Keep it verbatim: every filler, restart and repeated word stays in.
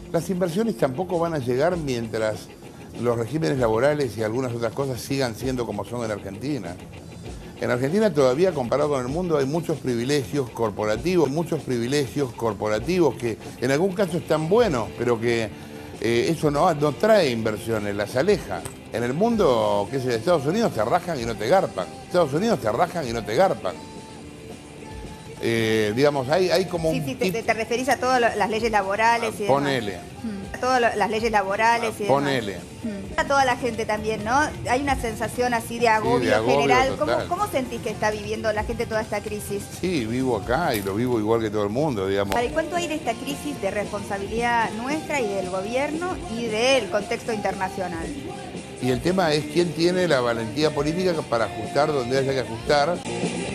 Las inversiones tampoco van a llegar mientras los regímenes laborales y algunas otras cosas sigan siendo como son en Argentina. En Argentina todavía, comparado con el mundo, hay muchos privilegios corporativos, muchos privilegios corporativos que en algún caso están buenos, pero que eh, eso no, no trae inversiones, las aleja. En el mundo, qué sé, Estados Unidos te rajan y no te garpan. Estados Unidos te rajan y no te garpan. Eh, digamos, hay, hay como sí, un... Sí, te, te, te referís a todas las leyes laborales y demás. Ponele. A todas las leyes laborales y demás. Ponele. A toda la gente también, ¿no? Hay una sensación así de agobio, sí, de agobio general. ¿Cómo, ¿Cómo sentís que está viviendo la gente toda esta crisis? Sí, vivo acá y lo vivo igual que todo el mundo, digamos. ¿Para cuánto hay de esta crisis de responsabilidad nuestra y del gobierno y del contexto internacional? Y el tema es quién tiene la valentía política para ajustar donde haya que ajustar.